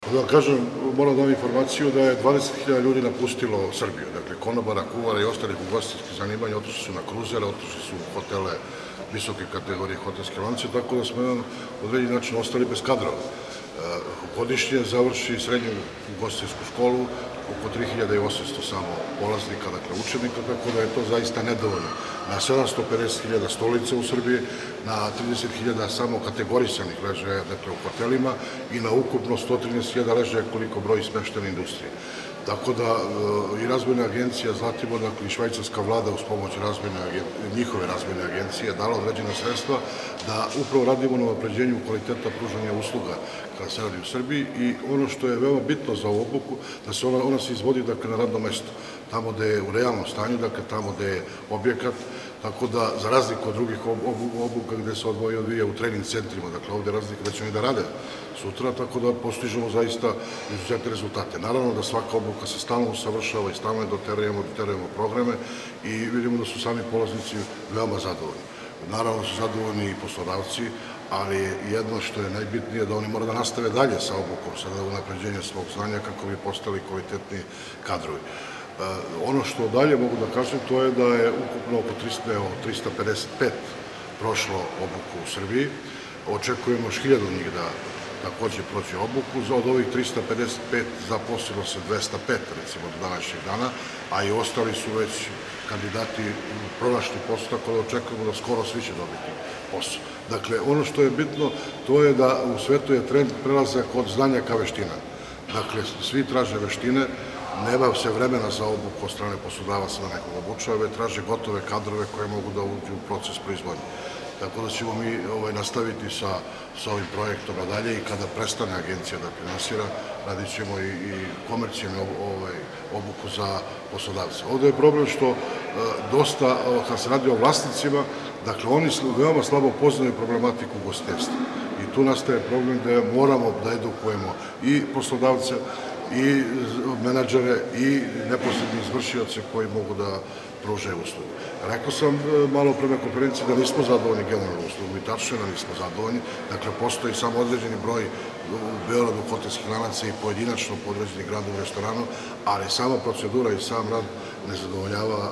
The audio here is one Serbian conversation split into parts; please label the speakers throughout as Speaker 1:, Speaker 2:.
Speaker 1: Da vam kažem, moram da vam informaciju da je 20.000 ljudi napustilo Srbiju. Dakle, konobara, kuvara i ostalih ugostiteljskih zanimanja otišli su na kruzere, otišli su u hotele visoke kategorije, hotelske lance, tako da smo jedan određen način ostali bez kadrova. Godišnje završi srednju ugostiteljsku školu oko 3.800 samo polaznika, dakle učenika, tako da je to zaista nedovoljno. Na 750.000 stolica u Srbiji, na 30.000 samo kategorisanih ležaja, dakle u hotelima i na ukupno 113.000 ležaja koliko broji smeštene industrije. Tako da i razvojna agencija Zlatibor, dakle i švajcarska vlada uz pomoć njihove razvojne agencije dala određena sredstva da upravo radimo na unapređenju kvaliteta pružanja usluga kada se radi u Srbiji i ono što je veoma bitno za ovu obuku, da se ona se izvodi dakle na radnom mestu, tamo gde je u realnom stanju, dakle tamo gde je objekat, tako da za razliku od drugih obuka gde se odvija u trening centrima, dakle ovde je razlika da će oni da rade sutra, tako da postižemo zaista izuzetne rezultate. Naravno da svaka obuka se stalno usavršava i stalno je doterujemo programe i vidimo da su sami polaznici veoma zadovoljni. Naravno da su zadovoljni i poslodavci, ali jedno što je najbitnije da oni moraju da nastave dalje sa obukom, sa unapređenjem svog znanja kako bi postali kvalitetni kadrovi. Ono što dalje mogu da kažem, to je da je ukupno oko 355 prošlo obuku u Srbiji. Očekujemo još 1000 njih da takođe prođe obuku. Od ovih 355 zaposlilo se 205, recimo, do današnjeg dana, a i ostali su već kandidati pronašli posao, tako da očekujemo da skoro svi će dobiti posao. Dakle, ono što je bitno, to je da u svetu je trend prelazak od znanja ka veština. Dakle, svi traže veštine, nema se vremena za obuku od strane poslodavaca da nekog obučava, traže gotove kadrove koje mogu da uđu u proces proizvodnje. Tako da ćemo mi nastaviti sa ovim projektom nadalje i kada prestane agencija da finansira, radit ćemo i komercijalnu obuku za poslodavce. Ovde je problem što dosta, kad se radi o vlasnicima, dakle oni veoma slabo poznaju problematiku ugostiteljstva. I tu nastaje problem gde moramo da edukujemo i poslodavce, i menadžere, i neposredni izvršioce koji mogu da pružaju uslugu. Rekao sam malo pre na konferenciji da nismo zadovoljni generalno uslugom i tačno da nismo zadovoljni. Dakle, postoji samo određeni broj u Beogradu hotelskih lanaca i pojedinačno po određenih gradova u restoranu, ali sama procedura i sam rad ne zadovoljava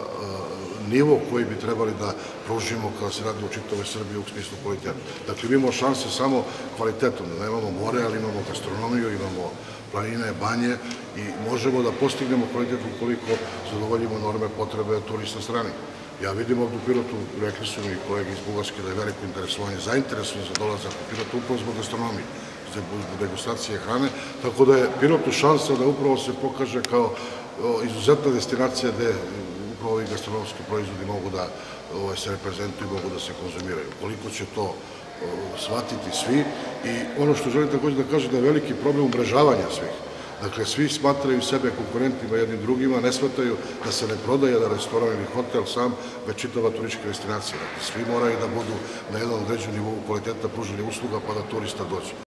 Speaker 1: nivo koji bi trebali da pružimo kada se radi u čitavoj Srbiji u smislu kvaliteta. Dakle, imamo šanse samo kvalitetom, da nemamo more, ali imamo gastronomiju, imamo planine, banje i možemo da postignemo kvalitet ukoliko zadovoljimo norme potrebe turista strane. Ja vidim ovdje u Pirotu, rekli su mi kolege iz Bugarske da je veliko interesovanje, zainteresovanje za dolazak u Pirotu upravo zbog gastronomije, zbog degustacije hrane, tako da je Pirotu šansa da upravo se pokaže kao izuzetna destinacija gde upravo ovi gastronomski proizvodi mogu da se reprezentuju i mogu da se konzumiraju. Koliko će to shvatiti svi i ono što želim takođe da kažem da je veliki problem umrežavanja svih. Dakle, svi smatraju sebe konkurentima jednim drugima, ne shvataju da se ne prodaje da restoran ili hotel sam, već čitava turistička destinacija. Dakle, svi moraju da budu na jednom određenom nivou kvaliteta pružanja usluga pa da turista dođe.